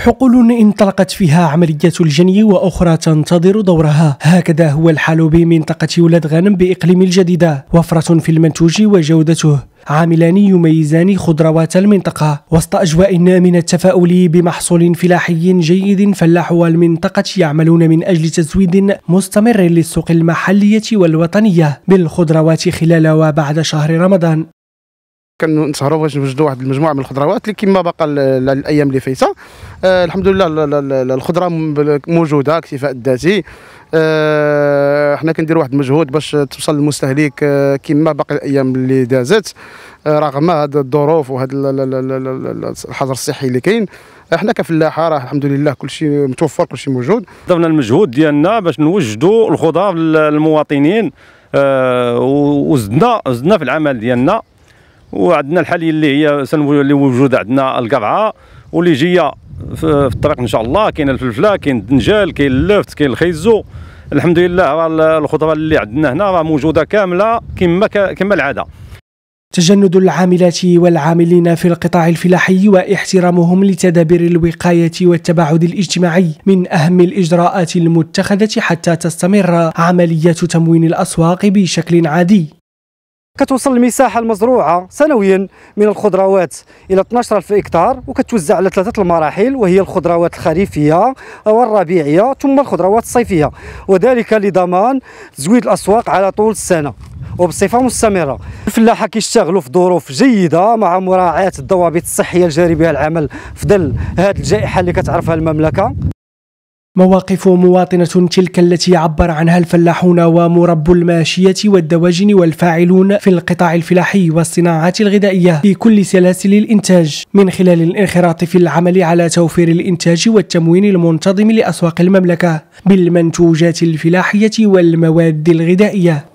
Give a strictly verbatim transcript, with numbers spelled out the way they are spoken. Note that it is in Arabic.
حقول انطلقت فيها عمليات الجني وأخرى تنتظر دورها. هكذا هو الحال بمنطقة ولاد غانم بإقليم الجديدة، وفرة في المنتوج وجودته عاملان يميزان خضروات المنطقة وسط أجواء من التفاؤل بمحصول فلاحي جيد. فلاحو المنطقة يعملون من أجل تزويد مستمر للسوق المحلية والوطنية بالخضروات خلال وبعد شهر رمضان. كنسهروا باش نوجدوا واحد المجموعه من الخضروات اللي كما باقا الايام اللي فايته. آه الحمد لله الخضره موجوده اكتفاء الذاتي. آه حنا كنديروا واحد المجهود باش توصل للمستهلك آه كما باقي الايام اللي دازت، آه رغم هذه الظروف وهذا الحظر الصحي اللي كاين. احنا كفلاحه راه الحمد لله كلشي متوفر، كلشي موجود. ضمن المجهود ديالنا باش نوجدوا الخضار للمواطنين، آه وزدنا زدنا في العمل ديالنا. وعندنا الحاليه اللي هي اللي موجوده عندنا القرعه واللي جايه في الطريق ان شاء الله. كاين الفلفله، كاين الدنجال، كاين اللفت، كاين الخيزو. الحمد لله الخضره اللي عندنا هنا راه موجوده كامله كما كما العاده. تجند العاملات والعاملين في القطاع الفلاحي واحترامهم لتدابير الوقاية والتباعد الاجتماعي من أهم الإجراءات المتخذة حتى تستمر عمليات تموين الأسواق بشكل عادي. كتوصل المساحه المزروعه سنويا من الخضروات الى اثناش ألف هكتار، وكتوزع على ثلاثه المراحل، وهي الخضروات الخريفيه والربيعيه ثم الخضروات الصيفيه، وذلك لضمان تزويد الاسواق على طول السنه وبصفه مستمره. الفلاحه كيشتغلوا في ظروف جيده مع مراعاه الضوابط الصحيه الجاري بها العمل في ظل هذه الجائحه اللي كتعرفها المملكه. مواقف مواطنة تلك التي عبر عنها الفلاحون ومربو الماشية والدواجن والفاعلون في القطاع الفلاحي والصناعات الغذائية في كل سلاسل الإنتاج، من خلال الانخراط في العمل على توفير الإنتاج والتموين المنتظم لأسواق المملكة بالمنتوجات الفلاحية والمواد الغذائية.